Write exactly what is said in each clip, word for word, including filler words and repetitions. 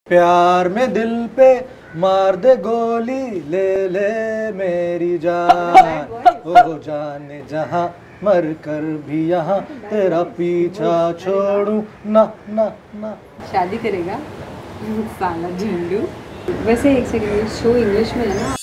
प्यार में दिल पे मार दे गोली, ले ले मेरी जान, ओ जाने जहां मर कर भी यहाँ तेरा पीछा छोड़ू ना ना ना। शादी करेगा साला झंडू। वैसे एक सेकंड, शो इंग्लिश में है ना?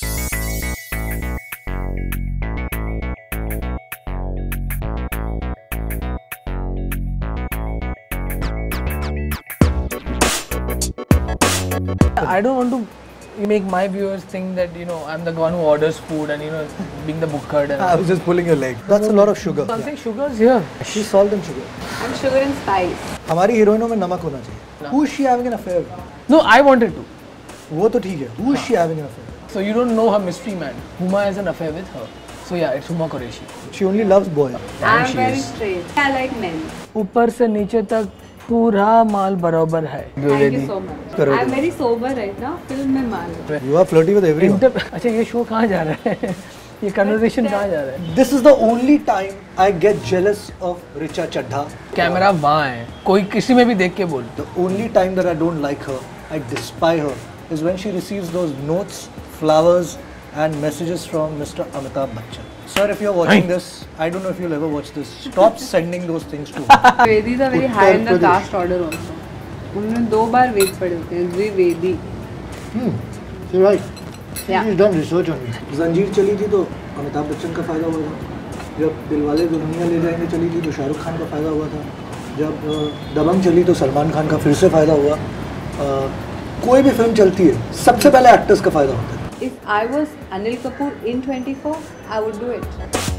I don't want to make my viewers think that, you know, I'm the one who orders food and, you know, being the booker. And I was just pulling your leg. That's a lot of sugar. Something sugar's here. She's salt and sugar. I'm sugar and spice. हमारी हीरोइनों में नमक होना चाहिए. No. Who is she having an affair with? No, I wanted to. वो तो ठीक है. Who is she having an affair with? So you don't know her mystery man. Huma has an affair with her. So yeah, it's Huma Qureshi. She only loves boys. I'm she very is. straight. I like men. ऊपर से नीचे तक पूरा माल बराबर है. Thank you so much. करो. I'm very sober right now. Film में माल. You are flirty with everyone. Inter- अच्छा ये शो कहाँ जा रहा है? ये कन्वर्सेशन कहाँ जा रहा है? This is the only time I get jealous of Richa Chadha. Camera वहाँ है. कोई किसी में भी देख के बोल. The only time that I don't like her, I despise her, is when she receives those notes, flowers, and messages from Mister Amitabh Bachchan. Sir, if you're watching this, I don't know if you'll ever watch this. Stop sending those things to her. Vedis are very high in the caste order also. उन्होंने दो बार वेद पढ़े होते हैं, Dwivedi. Hmm, you're right. Yeah. She's done research on me. जंजीर चली थी तो अमिताभ बच्चन का फायदा हुआ था. जब दिलवाले दुल्हनिया ले जाएंगे चली थी तो शाहरुख खान का फायदा हुआ था. जब दबंग चली तो सलमान खान का फिर से फायदा हुआ. uh, कोई भी फिल्म चलती है सबसे पहले एक्टर्स का फायदा होता है. If I was Anil Kapoor in twenty-four, I would do it.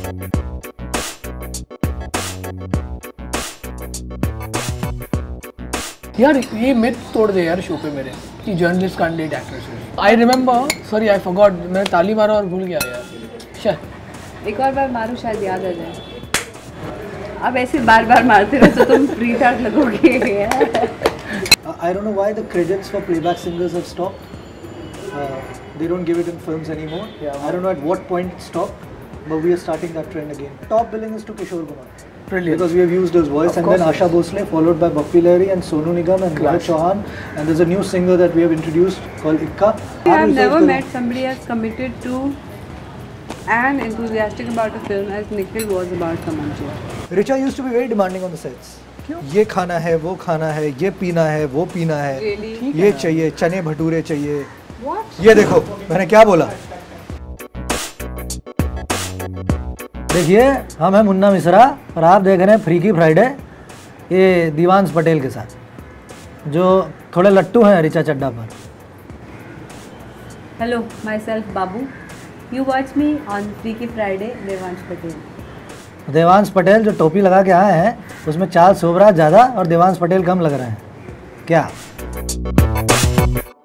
यार ये मिथ तोड़ दे यार शो पे मेरे कि journalist can't date actresses. I remember, sorry I forgot, मैंने ताली मारा और भूल गया यार. शायद एक और बार मारूं शायद याद आ जाए. अब ऐसे बार बार मारते रहो तो तुम फ्री टाइट लगोगे. I don't know why the credits for playback singers have stopped. Uh, they don't give it in films anymore. Yeah. I don't know at what point it stopped, but we are starting that trend again. Top billing is to Kishore Kumar. Brilliant. Because we have used his voice, Of and course, then Asha Bhosle, followed by Bappi Lahiri and Sonu Nigam and Mohit Chauhan, and there's a new singer that we have introduced called Ikka. I have never met somebody as committed to and enthusiastic about a film as Nikhil was about Kamanchia. Richa used to be very demanding on the sets. ये खाना है, वो खाना है, ये पीना है, वो पीना है, Really? ये चाहिए, चने भटूरे चाहिए. What? ये देखो, मैंने क्या बोला? देखिए, हम हैं मुन्ना मिश्रा और आप देख रहे हैं फ्रीकी फ्राइडे, ये दीवांश पटेल के साथ, जो थोड़े लट्टू हैं ऋचा चड्ढा पर. Hello, myself Babu. You watch me on Freaky Friday, Devansh Patel. Devansh Patel जो टोपी लगा के आए हैं, उसमें चार्ल्स शोभराज ज़्यादा और देवांश पटेल कम लग रहे हैं. क्या?